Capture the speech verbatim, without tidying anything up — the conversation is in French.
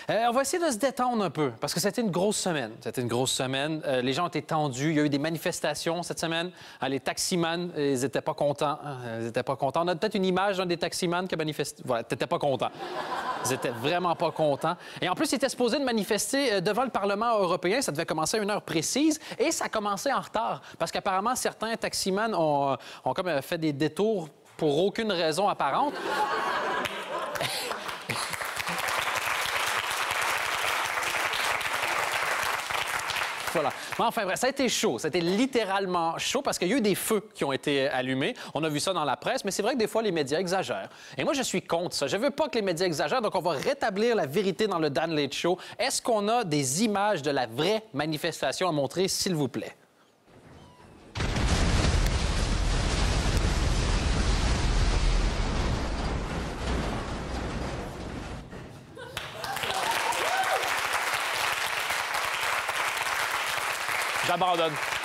Euh, on va essayer de se détendre un peu, parce que c'était une grosse semaine. C'était une grosse semaine. Euh, les gens étaient tendus. Il y a eu des manifestations cette semaine. Euh, les taximans, ils n'étaient pas contents. Euh, ils n'étaient pas contents. On a peut-être une image d'un des taximans qui a manifesté. Voilà, t'étais pas content. Ils n'étaient vraiment pas contents. Et en plus, ils étaient supposés de manifester devant le Parlement européen. Ça devait commencer à une heure précise. Et ça a commencé en retard, parce qu'apparemment, certains taximans ont, ont comme fait des détours pour aucune raison apparente. Voilà. Mais enfin bref, ça a été chaud. Ça a été littéralement chaud parce qu'il y a eu des feux qui ont été allumés. On a vu ça dans la presse, mais c'est vrai que des fois, les médias exagèrent. Et moi, je suis contre ça. Je veux pas que les médias exagèrent, donc on va rétablir la vérité dans le Dan Late Show. Est-ce qu'on a des images de la vraie manifestation à montrer, s'il vous plaît? J'abandonne.